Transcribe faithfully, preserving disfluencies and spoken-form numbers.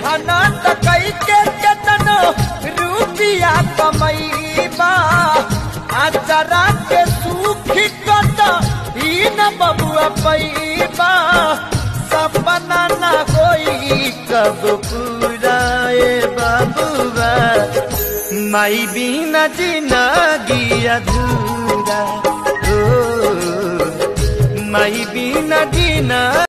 मेहनत कई के केतनो रुपिया कमैबा आचरा के सुखी कत ही न बबुआ पैबा सपना न होई कब पूरा ए बबुआ माई बिना जिंदगी अधूरा ओ माई बिना जिंदगी